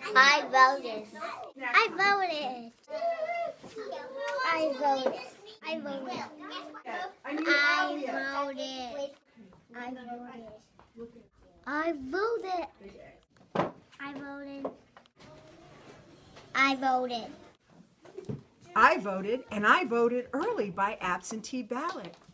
I voted. I voted. I voted. I voted. I voted. I voted. I voted. I voted. I voted. I voted, and I voted early by absentee ballot.